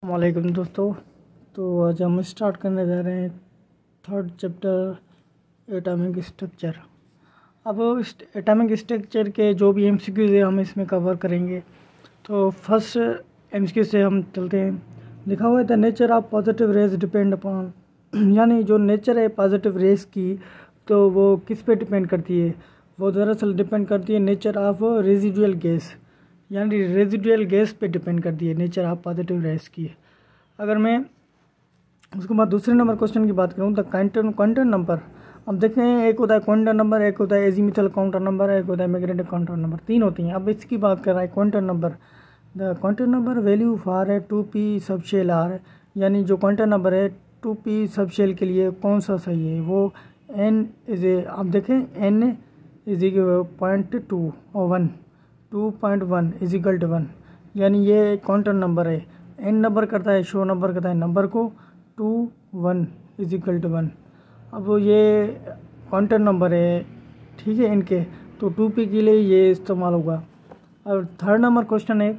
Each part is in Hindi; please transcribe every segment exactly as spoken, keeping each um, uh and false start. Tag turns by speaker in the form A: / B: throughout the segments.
A: वालेकुम दोस्तों। तो आज हम स्टार्ट करने जा रहे हैं थर्ड चैप्टर एटॉमिक स्ट्रक्चर। अब इस एटॉमिक स्ट्रक्चर के जो भी एमसीक्यूज है हम इसमें कवर करेंगे। तो फर्स्ट एमसीक्यू से हम चलते हैं। लिखा हुआ है the nature of positive rays depend upon, यानी जो नेचर है पॉजिटिव रेज की तो वो किस पे डिपेंड करती है। वो दरअसल डिपेंड करती है नेचर ऑफ रेजिडुअल गैस, यानी रेजिडुअल गैस पे डिपेंड करती है नेचर ऑफ पॉजिटिव रेज की। अगर मैं उसके बाद दूसरे नंबर क्वेश्चन की बात करूँ द क्वांटम क्वांटम नंबर, अब देखें एक होता है क्वांटम नंबर, एक होता है एजीमुथल क्वांटम नंबर, एक होता है मैग्नेटिक क्वांटम नंबर, तीन होती हैं। अब इसकी बात कर रहा है quantum number. The quantum number value for है टू पी सबशेल आर, यानी जो क्वांटम नंबर है टू पी सबशेल के लिए कौन सा सही है। वो एन इज ए, आप देखें एन इज पॉइंट टू और one two point one is equal to one, यानी ये क्वांटम नंबर है। एन नंबर करता है शो नंबर करता है नंबर को, two one is equal to one. अब ये क्वांटम नंबर है, ठीक है इनके, तो टू पी के लिए ये इस्तेमाल होगा। और थर्ड नंबर क्वेश्चन है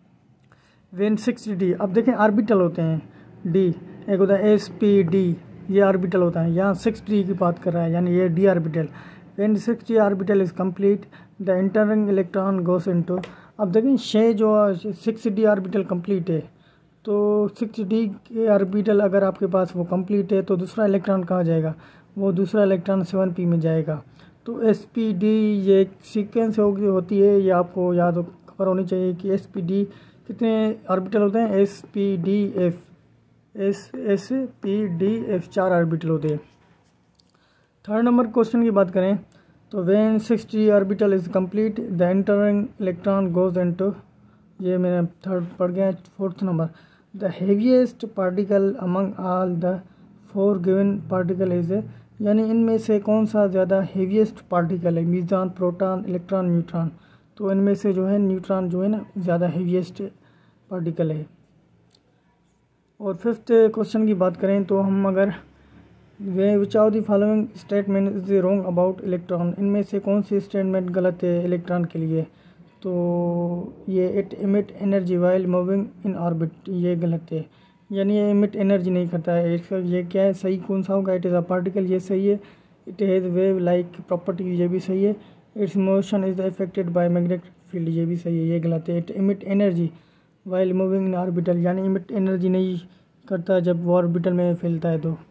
A: वेन सिक्स डी, अब देखें आर्बिटल होते हैं डी, एक होता है एस पी डी, ये आर्बिटल होता है। यहाँ सिक्स डी की बात कर रहा है, यानी ये D orbital. When six D orbital is complete the entering electron goes into, अब देखें छः जो सिक्स डी आर्बिटल कंप्लीट है, तो सिक्स डी के आर्बिटल अगर आपके पास वो कंप्लीट है तो दूसरा इलेक्ट्रॉन कहाँ जाएगा, वो दूसरा इलेक्ट्रॉन सेवन पी में जाएगा। तो एस पी डी ये सीक्वेंस होगी होती है, ये आपको याद खबर होनी चाहिए कि एस पी डी कितने आर्बिटल होते हैं। S P D F S S P D F चार आर्बिटल होते हैं। थर्ड नंबर क्वेश्चन की बात करें तो when six D orbital is complete the entering electron goes into, ये मैंने थर्ड पढ़ गया। Fourth number the heaviest particle among all the four given particle is, यानी इनमें से कौन सा ज़्यादा हेवीएस्ट पार्टिकल है। मीज़ान, प्रोटॉन, इलेक्ट्रॉन, न्यूट्रॉन, तो इनमें से जो है न्यूट्रॉन जो है ना ज़्यादा हेवीएस्ट पार्टिकल है। और फिफ्थ क्वेश्चन की बात करें तो हम अगर वे which of the following statement is wrong about electron, इनमें से कौन सी स्टेटमेंट गलत है इलेक्ट्रॉन के लिए। तो ये it emit energy while moving in orbit, ये गलत है, यानी ये इमिट एनर्जी नहीं करता है। इसका ये क्या है, सही कौन सा होगा, इट इज़ अ पार्टिकल, ये सही है। It has wave like property, ये भी सही है। Its motion is affected by magnetic field, ये भी सही है, ये गलत है। It emit energy while moving in orbital, यानी इमिट एनर्जी नहीं करता जब वो ऑर्बिटल में फैलता है। तो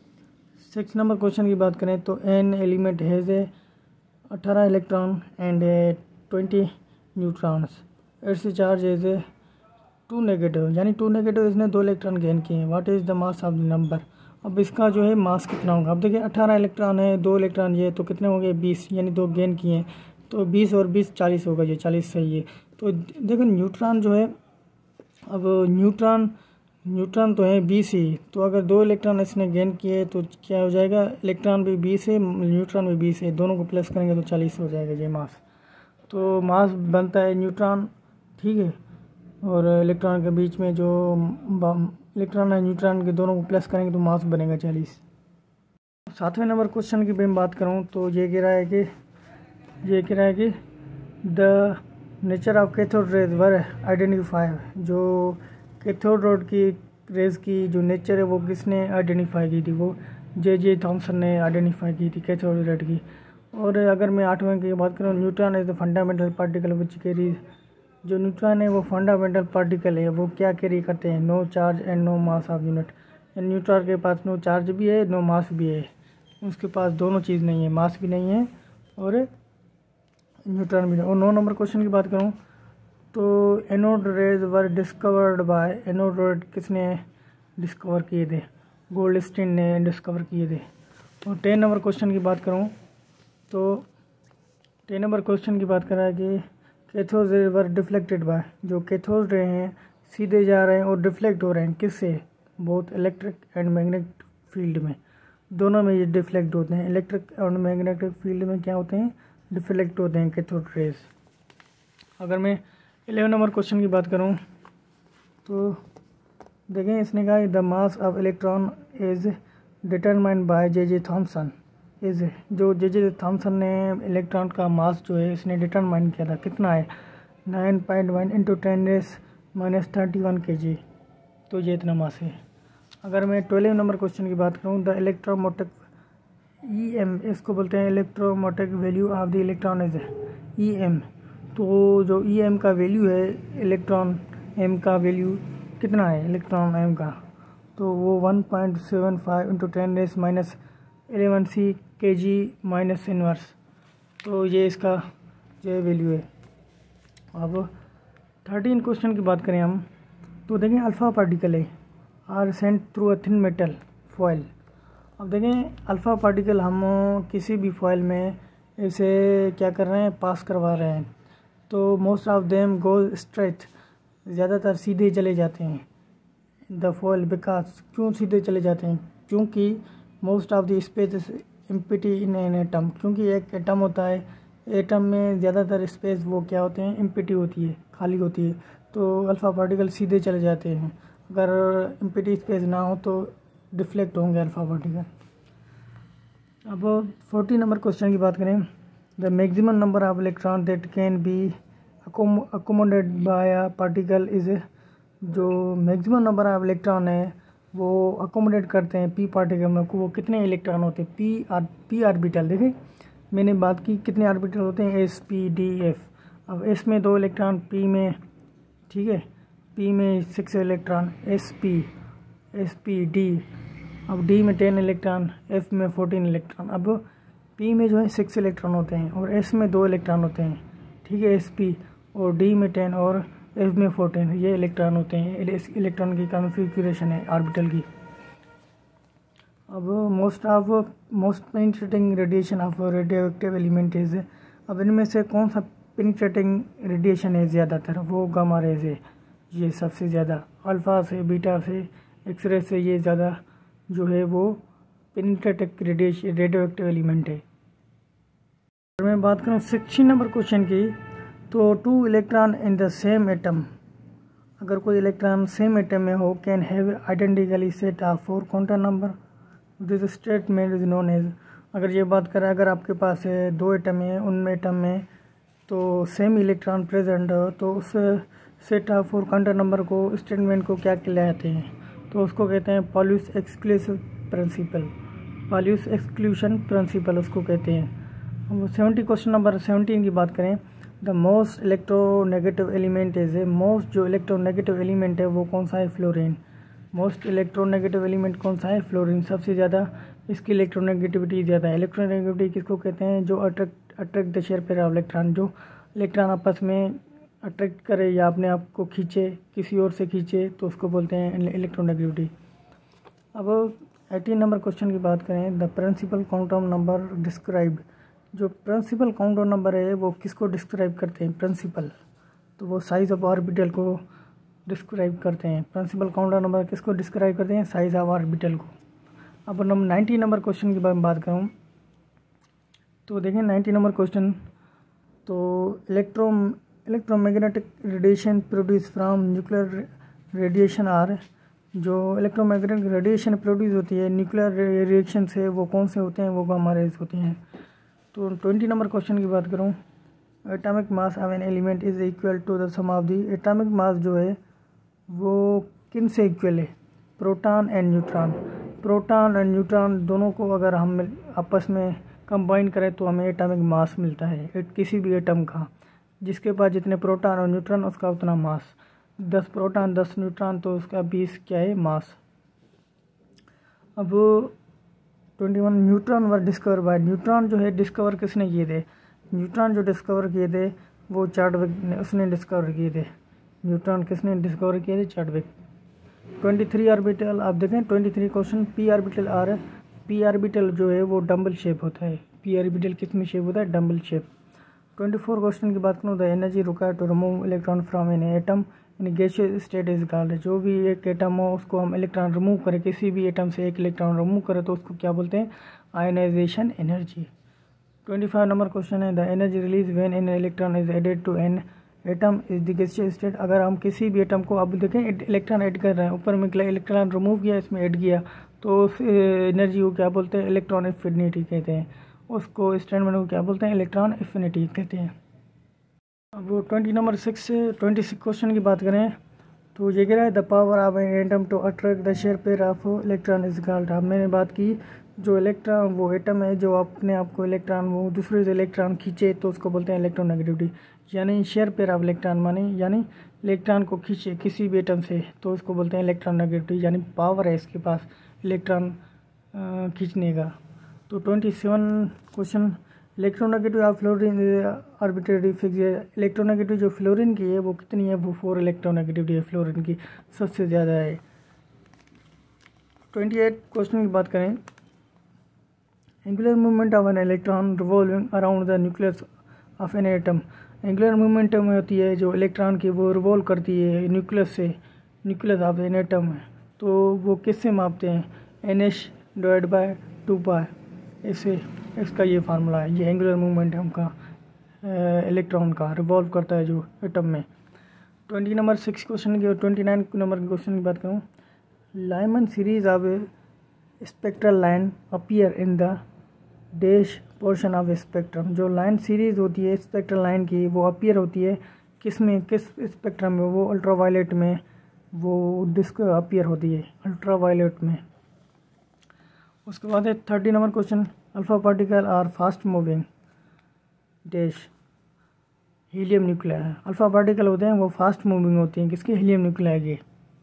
A: सिक्स नंबर क्वेश्चन की बात करें तो एन एलिमेंट हैज़ ए अठारह electron and twenty neutrons, its charge is a two negative, यानी टू नेगेटिव इसने दो इलेक्ट्रॉन गेन किए हैं। What is the mass of the number, अब इसका जो है मास कितना होगा। अब देखिए अठारह इलेक्ट्रॉन है, दो इलेक्ट्रॉन ये, तो कितने हो गए बीस, यानी दो गेन किए हैं, तो बीस और बीस चालीस होगा, ये चालीस सही है। तो देखो न्यूट्रॉन जो है, अब न्यूट्रॉन न्यूट्रॉन तो है बीस ही, तो अगर दो इलेक्ट्रॉन इसने गेन किए तो क्या हो जाएगा, इलेक्ट्रॉन भी बीस है न्यूट्रॉन भी बीस है, दोनों को प्लस करेंगे तो चालीस हो जाएगा ये मास। तो मास बनता है न्यूट्रॉन, ठीक है, और इलेक्ट्रॉन के बीच में जो इलेक्ट्रॉन है न्यूट्रॉन के दोनों को प्लस करेंगे तो मास बनेगा चालीस। सातवें नंबर क्वेश्चन की मैं बात करूं तो ये कह रहा है कि ये कह रहा है कि the nature of cathode rays were identify, जो कैथोड रोड की रेज की जो नेचर है वो किसने आइडेंटिफाई की थी, वो जे जे थॉमसन ने आइडेंटिफाई की थी कैथोड रेड की। और अगर मैं आठवें की बात करूँ, neutron is the fundamental particle which carry, जो न्यूट्रॉन है वो फंडामेंटल पार्टिकल है, वो क्या कैरी करते हैं, no charge and no mass of unit. Neutron के पास नो चार्ज भी है नो मास भी है, उसके पास दोनों चीज़ नहीं है, मास भी नहीं है और न्यूट्रॉन भी नहीं। और नौ नंबर क्वेश्चन की बात करूँ तो anode rays were discovered by, anode rays किसने डिस्कवर किए थे, गोल्डस्टीन ने डिस्कवर किए थे। और टेन नंबर क्वेश्चन की बात करूँ तो टेन नंबर क्वेश्चन की बात कर रहा है कि cathode ray were deflected by, जो कैथोड रे हैं सीधे जा रहे हैं और डिफ्लेक्ट हो रहे हैं किससे, both electric and magnetic field में, दोनों में ये डिफ्लेक्ट होते हैं। इलेक्ट्रिक और मैग्नेटिक फील्ड में क्या होते हैं, डिफ्लेक्ट होते हैं कैथोड रेज। अगर मैं इलेवन नंबर क्वेश्चन की बात करूं तो देखें इसने कहा the mass of electron is determined by J J Thomson is, जो जे जे थॉमसन ने इलेक्ट्रॉन का मास जो है इसने डिटरमाइन किया था कितना है, nine point one into ten raise minus thirty one K G. तो ये इतना मास है। अगर मैं ट्वेल्व नंबर क्वेश्चन की बात करूँ, द इलेक्ट्रोमोटिक ई एम, इसको बोलते हैं electromotive value of the electron is E M. तो जो ई एम का वैल्यू है, इलेक्ट्रॉन एम का वैल्यू कितना है इलेक्ट्रॉन एम का, तो वो one point seven five into ten raise minus eleven C K G minus inverse. तो ये इसका जो वैल्यू है। अब थर्टीन क्वेश्चन की बात करें हम, तो देखें अल्फ़ा पार्टिकल है are sent through a thin metal foil. अब देखें अल्फ़ा पार्टिकल हम किसी भी फॉयल में इसे क्या कर रहे हैं, पास करवा रहे हैं, तो most of them go straight, ज़्यादातर सीधे चले जाते हैं द फॉयल बिकॉज, क्यों सीधे चले जाते हैं, क्योंकि most of the space empty in an atom, क्योंकि एक एटम होता है, एटम में ज़्यादातर स्पेस वो क्या होते हैं, एम्प्टी होती है, खाली होती है, तो अल्फ़ा पार्टिकल सीधे चले जाते हैं। अगर एम्प्टी स्पेस ना हो तो डिफ्लेक्ट होंगे अल्फ़ा पार्टिकल। अब फोर्टीन नंबर क्वेश्चन की बात करें, the maximum number of electron that can be accommodate by a particle is, जो मैक्सिमम नंबर ऑफ इलेक्ट्रॉन है वो अकोमोडेट करते हैं पी पार्टिकल में, वो कितने इलेक्ट्रॉन होते हैं, पी आर पी आर्बिटल। देखिए मैंने बात की कितने आर्बिटल होते हैं, एस पी डी एफ। अब एस में दो इलेक्ट्रॉन, पी में, ठीक है, पी में six electron, S P S P D, अब डी में टेन इलेक्ट्रॉन, एफ में फोर्टीन इलेक्ट्रॉन। अब पी में जो है सिक्स इलेक्ट्रॉन होते हैं और एस में दो इलेक्ट्रॉन होते हैं, ठीक है, एस पी, और डी में टेन और एफ में फोर्टीन, ये इलेक्ट्रॉन होते हैं। इस इलेक्ट्रॉन की कॉन्फ़िगरेशन है ऑर्बिटल की। अब most of most penetrating radiation of radioactive element is, अब इनमें से कौन सा पेनिट्रेटिंग रेडिएशन है ज़्यादातर, वो गामा रेज है, ये सबसे ज़्यादा, अल्फ़ा से, बीटा से, एक्सरे से, ये ज़्यादा जो है वो penetrating radiation radioactive element है। अगर मैं बात करूँ सिक्सटीन नंबर क्वेश्चन की, तो two electron in the same atom, अगर कोई इलेक्ट्रॉन सेम एटम में हो, can have identically set of four quantum number, this statement is known as. अगर ये बात करें, अगर आपके पास है दो एटम है, उनमें एटम में तो सेम इलेक्ट्रॉन प्रेजेंट हो, तो उस set of four quantum number को, स्टेटमेंट को क्या कहलाते हैं, तो उसको कहते हैं Pauli's exclusive principle, Pauli's exclusion principle उसको कहते हैं। अब सेवेंटी क्वेश्चन नंबर सेवनटीन की बात करें, the most electronegative element is A, most जो इलेक्ट्रोनेगेटिव एलिमेंट है वो कौन सा है, फ्लोरीन। मोस्ट इलेक्ट्रोनेगेटिव एलिमेंट कौन सा है, फ्लोरीन, सबसे ज़्यादा इसकी इलेक्ट्रोनेगेटिविटी ज़्यादा है। इलेक्ट्रोनेगेटिविटी किसको कहते हैं, जो attract attract the share pair of electron, जो इलेक्ट्रॉन आपस में अट्रैक्ट करे या अपने आप को खींचे, किसी और से खींचे, तो उसको बोलते हैं इलेक्ट्रोनेगेटिविटी। अब एटीन नंबर क्वेश्चन की बात करें, the principal quantum number describe, जो प्रिंसिपल क्वांटम नंबर है वो किसको डिस्क्राइब करते हैं, प्रिंसिपल, तो वो साइज ऑफ ऑर्बिटल को डिस्क्राइब करते हैं। प्रिंसिपल क्वांटम नंबर किसको डिस्क्राइब करते हैं, साइज ऑफ ऑर्बिटल को। अब नंबर नाइन्टी नंबर क्वेश्चन की बात करूँ, तो देखें नाइन्टी नंबर क्वेश्चन, तो electro electromagnetic radiation produce from nuclear radiation are, जो इलेक्ट्रोमैग्नेटिक रेडिएशन प्रोड्यूस होती है न्यूक्लियर रिएक्शन से, वो कौन से होते हैं, वो गामा रेज होते हैं। तो ट्वेंटी नंबर क्वेश्चन की बात करूं, atomic mass of an element is equal to the sum of the, atomic mass जो है वो किन से इक्वल है, proton and neutron. Proton and neutron दोनों को अगर हम आपस में कंबाइन करें तो हमें एटॉमिक मास मिलता है, एक किसी भी एटम का, जिसके पास जितने प्रोटॉन और न्यूट्रॉन उसका उतना मास, दस प्रोटॉन दस न्यूट्रॉन तो उसका बीस क्या है, मास। अब twenty one neutron were discover by, neutron जो है डिस्कवर किसने किए थे, न्यूट्रॉन जो डिस्कवर किए थे वो चार्टविक ने, उसने डिस्कवर किए थे। न्यूट्रॉन किसने डिस्कवर किए थे, चार्टविक। ट्वेंटी थ्री ऑर्बिटल, आप देखें twenty three question, P orbital are, P orbital जो है वो डम्बल शेप होता है, पी ऑर्बिटल किस में शेप होता है, dumbbell shape. Twenty four question की बात करूँ, the energy required to remove electron from an atom in gaseous state is called, जो भी एक एटम हो उसको हम इलेक्ट्रॉन रिमूव करें, किसी भी एटम से एक इलेक्ट्रॉन रिमूव करें तो उसको क्या बोलते हैं, ionization energy. Twenty five number question है, the energy release when an electron is added to an atom is the gaseous state, अगर हम किसी भी एटम को, अब देखें इलेक्ट्रॉन ऐड कर रहे हैं, ऊपर में इलेक्ट्रॉन रिमूव किया, इसमें ऐड किया, तो उस एनर्जी को क्या बोलते हैं, इलेक्ट्रॉन एफिनिटी कहते हैं, उसको स्टेटमेंट को क्या बोलते हैं, इलेक्ट्रॉन एफिनिटी कहते हैं। अब ट्वेंटी नंबर सिक्स से ट्वेंटी सिक्स क्वेश्चन की बात करें, तो ये कह रहा है the power of an atom to attract the share pair of electron is called. अब मैंने बात की जो इलेक्ट्रॉन वो एटम है जो अपने आप को इलेक्ट्रॉन वो दूसरे से इलेक्ट्रॉन खींचे तो उसको बोलते हैं इलेक्ट्रोनेगेटिविटी, यानी शेयर पेयर ऑफ इलेक्ट्रॉन माने यानी इलेक्ट्रॉन को खींचे किसी भी एटम से तो उसको बोलते हैं इलेक्ट्रोनेगेटिविटी, यानी पावर है इसके पास इलेक्ट्रॉन खींचने का। तो twenty seven question electronegative of fluorine arbitrary fix. Electronegative जो फ्लोरीन की है वो कितनी है, वो फोर इलेक्ट्रोनेगेटिविटी है फ्लोरीन की, सबसे ज़्यादा है। ट्वेंटी एट क्वेश्चन की बात करें, angular movement of an electron revolving around the nucleus of an atom. Angular movement में होती है जो इलेक्ट्रॉन की वो रिवॉल्व करती है न्यूक्लियस से, न्यूक्लियस ऑफ एन एटम है, तो वो किससे मापते हैं, n h divide by two pi, इससे इसका ये फार्मूला है। ये एंगुलर मूवमेंट है उनका इलेक्ट्रॉन का रिवॉल्व करता है जो एटम में। ट्वेंटी नंबर सिक्स क्वेश्चन की और ट्वेंटी नाइन नंबर के क्वेश्चन की बात करूँ, Lyman series of spectral line appear in the dash portion of spectrum. जो लाइन सीरीज होती है स्पेक्ट्रल लाइन की वो अपीयर होती है किस में, किस स्पेक्ट्रम में, वो अल्ट्रावायलेट में वो डिस्क अपीयर होती है अल्ट्रावायलेट में। उसके बाद है thirty number question, alpha particle are fast moving dash helium nuclei है। अल्फा पार्टिकल होते हैं वो फास्ट मूविंग होती हैं किसके, हीलियम न्यूक्लिया के।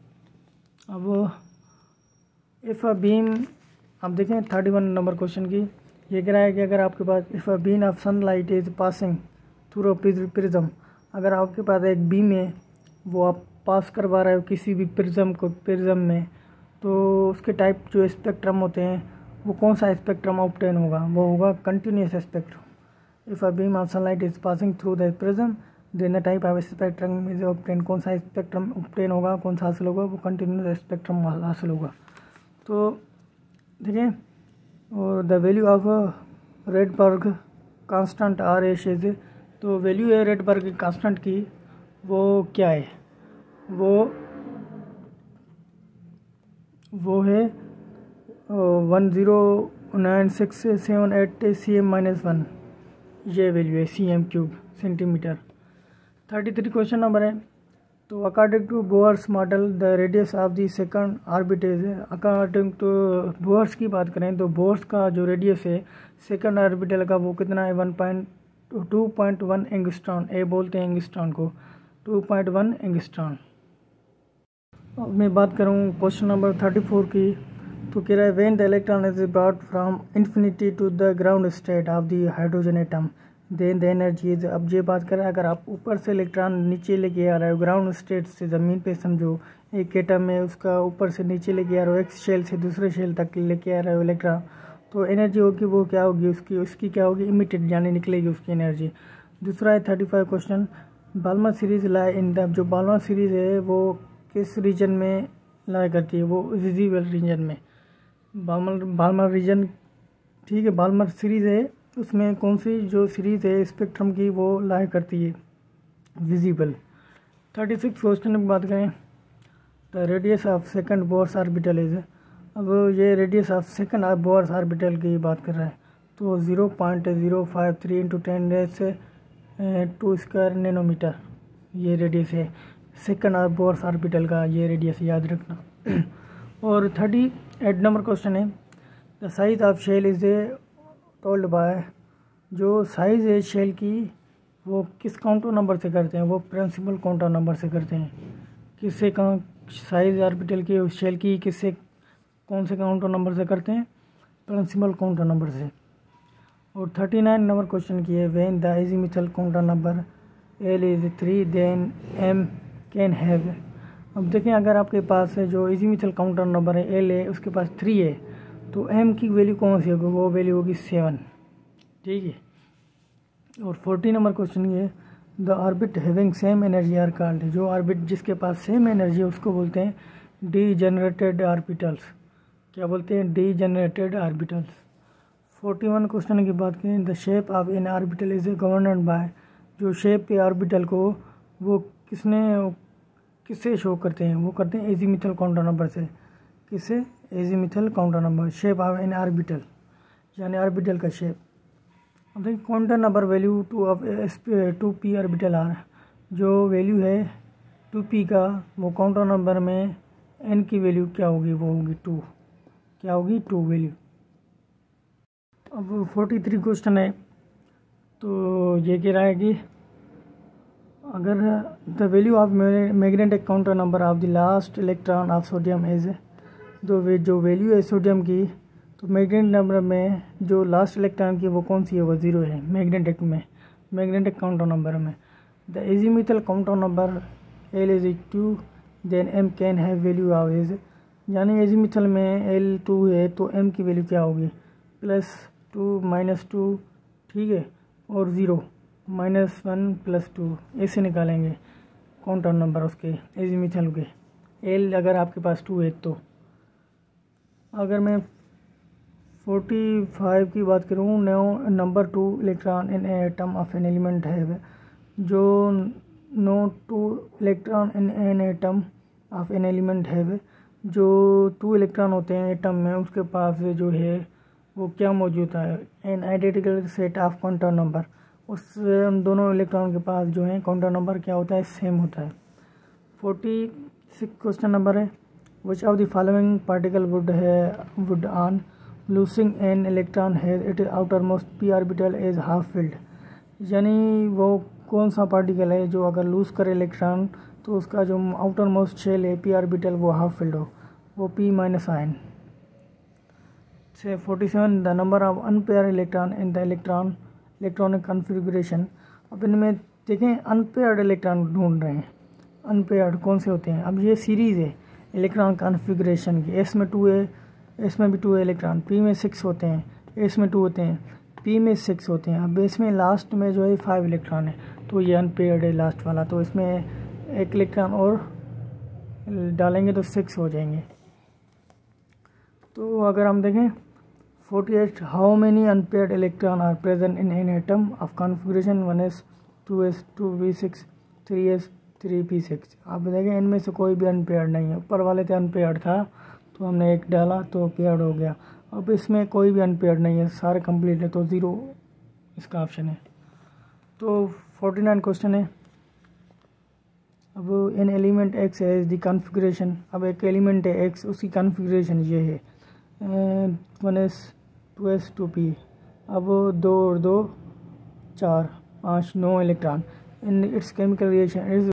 A: अब इफ़ अ बीम, अब देखें थर्टी वन नंबर क्वेश्चन की, ये कह रहा है कि अगर आपके पास if a beam of sunlight is passing through a prism, अगर आपके पास एक बीम है वो आप पास करवा रहे हो किसी भी प्रिज्म को, प्रिज्म में, तो उसके टाइप जो स्पेक्ट्रम होते हैं वो कौन सा स्पेक्ट्रम ऑब्टेन होगा, वो होगा continuous spectrum. If a beam of sunlight is passing through the prism then the type of spectrum is obtain, कौन सा स्पेक्ट्रम ऑब्टेन होगा, कौन सा हासिल होगा, वो कंटिन्यूस स्पेक्ट्रम हासिल होगा। तो देखिए, और the value of Rydberg constant R H is, तो वैल्यू है रेडबर्ग कांस्टेंट की वो क्या है, वो वो है one zero nine six seven eight C M minus one, ये वैल्यू है C M cube centimetre. Thirty three question number है, तो according to Bohr's model the radius of the second orbit is, according to Bohr's की बात करें तो बोर्स का जो रेडियस है सेकंड ऑर्बिटल का वो कितना है, one point two point one angstrom, A बोलते हैं एंगस्ट्रॉन को, टू पॉइंट वन एंगस्ट्रॉन। अब मैं बात करूँ क्वेश्चन नंबर थर्टी फोर की, तो कह रहा है when the electron is brought from infinity to the ground state of the hydrogen atom then the energy is. अब ये बात कर रहा है अगर आप ऊपर से इलेक्ट्रॉन नीचे लेके आ रहे हो ग्राउंड स्टेट से, ज़मीन पे समझो एक एटम में उसका ऊपर से नीचे लेके आ रहे हो, एक शेल से दूसरे शेल तक लेके आ रहे हो इलेक्ट्रॉन, तो एनर्जी होगी वो क्या होगी उसकी, उसकी क्या होगी, इमिटेड यानी निकलेगी उसकी एनर्जी। दूसरा है thirty five question, Balmer series lie in the, जो बाल्मर सीरीज है वो किस रीजन में लाई करती है, वो विजिबल रीजन में, बाल्मर बाल्मर रीजन, ठीक है, बाल्मर सीरीज है उसमें कौन सी जो सीरीज है स्पेक्ट्रम की वो लाई करती है विजिबल। थर्टी सिक्स क्वेश्चन की बात करें, the radius of second Bohr's orbital is, अब ये radius of second Bohr's orbital की बात कर रहा है, तो zero point zero five three into ten से टू स्क्वायर नैनोमीटर ये रेडियस है सेकंड बोर्स ऑर्बिटल का, ये रेडियस याद रखना। और थर्टी एट नंबर क्वेश्चन है, the size of shell is told by, जो साइज़ है शेल की वो किस काउंटर नंबर से करते हैं, वो प्रिंसिपल काउंटर नंबर से करते हैं, किससे कहाँ साइज ऑर्बिटल की उस शेल की किससे कौन से काउंटर नंबर से करते हैं, प्रिंसिपल काउंटर नंबर से। और थर्टी नाइन नंबर क्वेश्चन की है, when the azimuthal quantum number L is three then M can have. अब देखें अगर आपके पास है जो एजीमुथल काउंटर नंबर है एल है उसके पास थ्री है, तो एम की वैल्यू कौन सी होगी, वो वैल्यू होगी सेवन, ठीक है। और फोर्टी नंबर क्वेश्चन ये, the orbit having same energy are called, जो ऑर्बिट जिसके पास सेम एनर्जी है उसको बोलते हैं डी जनरेटेड ऑर्बिटल्स, क्या बोलते हैं, degenerated orbitals. Forty one question की बात करें, the shape of an orbital is governed by, जो शेप है ऑर्बिटल को वो किसने किससे शो करते हैं, वो करते हैं एजीमुथल काउंटर नंबर से, किससे, azimuthal quantum number, shape of an orbital यानी ऑर्बिटल का शेप। अब देखिए quantum number value two of two P orbital are, जो वैल्यू है टू पी का वो काउंटर नंबर में एन की वैल्यू क्या होगी, वो होगी टू, क्या होगी टू वैल्यू। अब फोर्टी थ्री क्वेश्चन है, तो ये कह रहा है कि अगर the value of magnetic quantum number of the last electron of sodium is, जो वे जो वैल्यू है सोडियम की, तो मैग्नेटिक नंबर में जो लास्ट इलेक्ट्रॉन की वो कौन सी है, वो ज़ीरो है मैग्नेटिक में, मैग्नेटिक काउंटर नंबर में। The azimuthal quantum number L is two, then M can have value of is, यानी एजीमुथल में एल टू है तो एम की वैल्यू क्या होगी, प्लस टू माइनस टू, ठीक है, और zero minus one plus two, ऐसे निकालेंगे काउंटर नंबर उसके एजीमुथल के। एल अगर आपके पास टू है तो अगर मैं फोर्टी फाइव की बात करूँ, no number two electron in atom of an element है, जो no two electron in an atom of an element है, जो टू इलेक्ट्रॉन होते हैं एटम में, उसके पास जो है वो क्या मौजूद है, an identical set of quantum number, उस उन दोनों इलेक्ट्रॉन के पास जो है काउंटर नंबर क्या होता है, सेम होता है। फोर्टी सिक्स क्वेश्चन नंबर है, which of the following particle would है would on losing an electron है it is outer most P orbital is half filled, यानी वो कौन सा पार्टिकल है जो अगर लूज करे इलेक्ट्रॉन तो उसका जो आउटर मोस्ट शेल है पी ऑर्बिटल वो हाफ फिल्ड हो, वो पी माइनस आयन से। Forty seven the number of unpaired electron in the electron electronic configuration. अब इनमें देखें अनपेयर्ड इलेक्ट्रॉन ढूंढ रहे हैं, अनपेयर्ड कौन से होते हैं। अब ये सीरीज़ है इलेक्ट्रॉन कॉन्फ़िगरेशन की, एस में टू है, एस में भी टू है इलेक्ट्रॉन, पी में सिक्स होते हैं, एस में टू होते हैं, पी में सिक्स होते हैं। अब इसमें लास्ट में जो है फाइव इलेक्ट्रॉन है, तो ये अनपेयर्ड है लास्ट वाला, तो इसमें एक इलेक्ट्रॉन और डालेंगे तो सिक्स हो जाएंगे। तो अगर हम देखें forty eight, how many unpaired electron are present in an atom of configuration one S two S two P six three S three P six. आप देखें इनमें से कोई भी अनपेयर्ड नहीं है, ऊपर वाले थे अनपेयर्ड था तो हमने एक डाला तो पेयर्ड हो गया, अब इसमें कोई भी अनपेयर्ड नहीं है, सारे कंप्लीट है, तो ज़ीरो इसका ऑप्शन है। तो फोर्टी नाइन क्वेश्चन है, अब इन एलिमेंट एक्स है दी कॉन्फ़िगरेशन, अब एक एलिमेंट है एक्स, उसकी कॉन्फ़िगरेशन ये है one S two S two P, अब दो और दो चार, पाँच, नौ electron in its chemical reaction